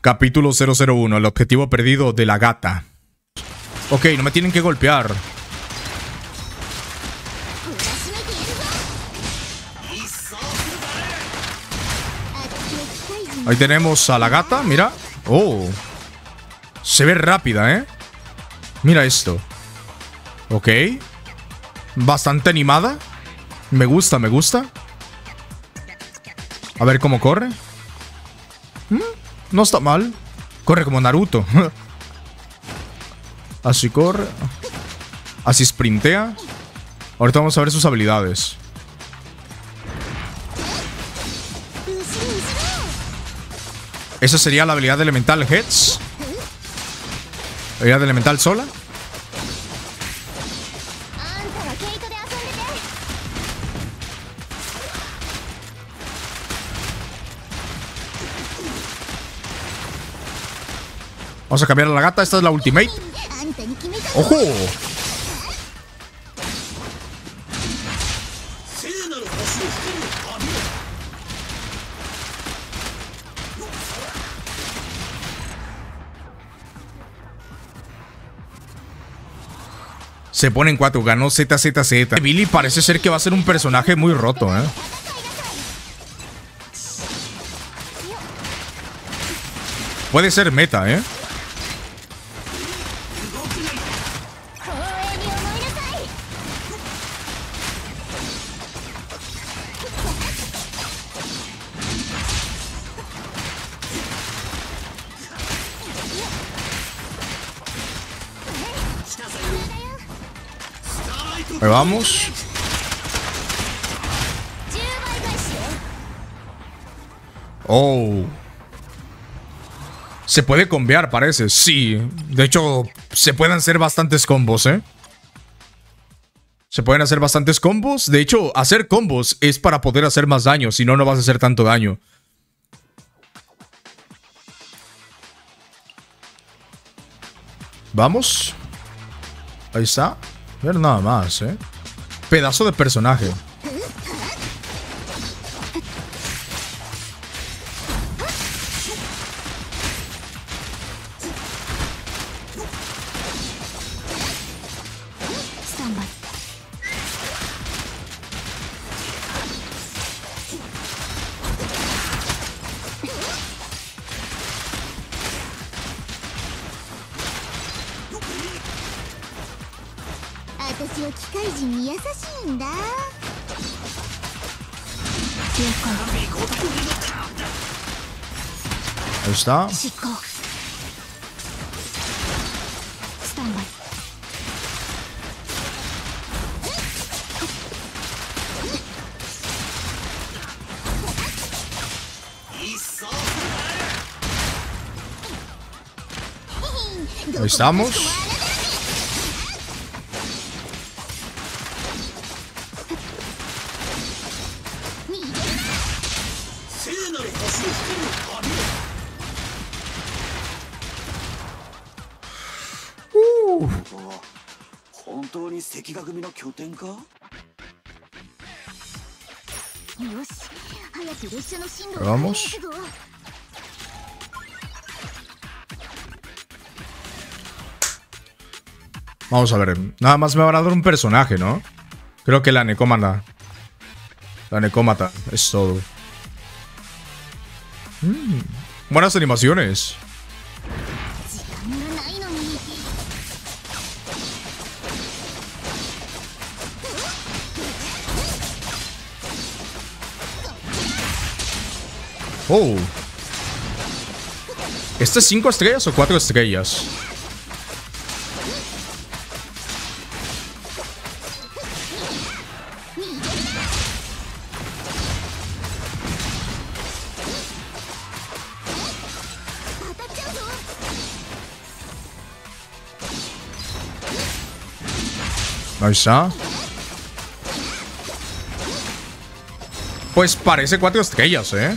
Capítulo 001, el objetivo perdido de la gata. Ok, no me tienen que golpear. Ahí tenemos a la gata, mira. Oh. Se ve rápida, ¿eh? Mira esto. Ok. Bastante animada. Me gusta, me gusta. A ver cómo corre. No está mal. Corre como Naruto. Así corre. Así sprintea. Ahorita vamos a ver sus habilidades. Esa sería la habilidad de Elemental Heads. Habilidad de Elemental sola. Vamos a cambiar a la gata. Esta es la ultimate. ¡Ojo! Se pone en 4. Ganó ZZZ. Billy parece ser que va a ser un personaje muy roto, ¿eh? Puede ser meta, ¿eh? Ahí vamos. Oh. Se puede combear, parece. Sí. De hecho, se pueden hacer bastantes combos, ¿eh? Se pueden hacer bastantes combos. De hecho, hacer combos es para poder hacer más daño. Si no, no vas a hacer tanto daño. Vamos. Ahí está. A ver nada más, ¿eh? Pedazo de personaje. Ahí está. Ahí estamos. Vamos. Vamos a ver. Nada más me van a dar un personaje, ¿no? Creo que la Necómata. La Necómata. Es todo. Buenas animaciones. Oh. ¿Este es 5 estrellas o 4 estrellas? Ahí está. Pues parece 4 estrellas, ¿eh?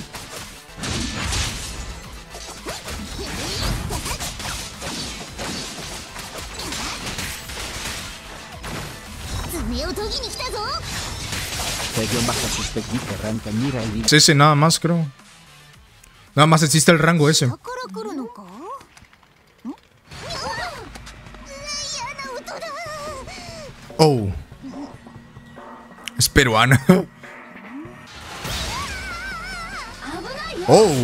Sí, nada más creo. Nada más existe el rango ese. Oh. Es peruana. Oh.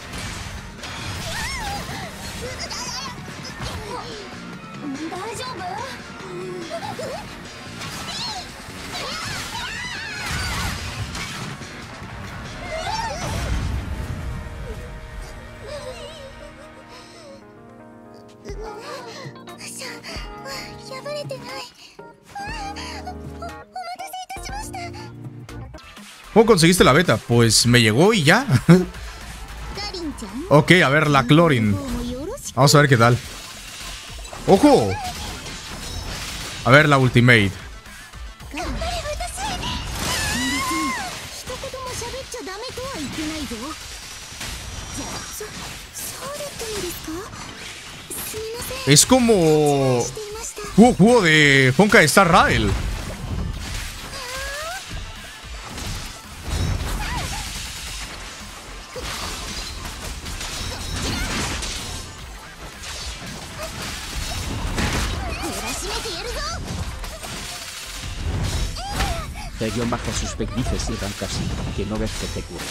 ¿Cómo conseguiste la beta? Pues me llegó y ya. Ok, a ver, la Clorin. Vamos a ver qué tal. ¡Ojo! A ver, la Ultimate. Es como... juego de Honkai Star Rail. Bajo sus dices y arrancas que no ves que te cura.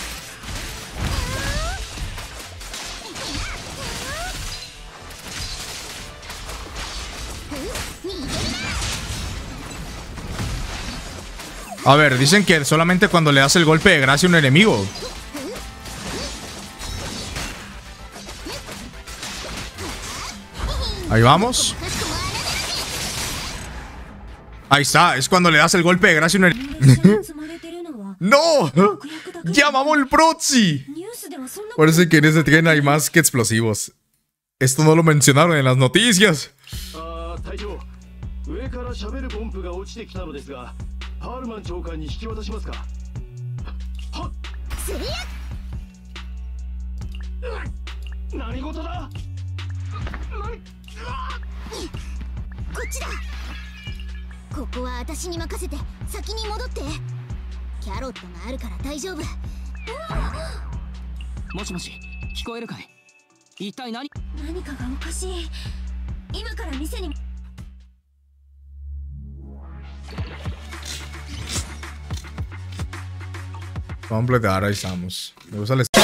A ver, dicen que solamente cuando le das el golpe de gracia a un enemigo. Ahí vamos. Ahí está, es cuando le das el golpe de gracia a un enemigo. ¡No! ¡Ya mamó el Proxy! Parece que en ese tren hay más que explosivos. Esto no lo mencionaron en las noticias. Completar, ahí estamos. Me gusta el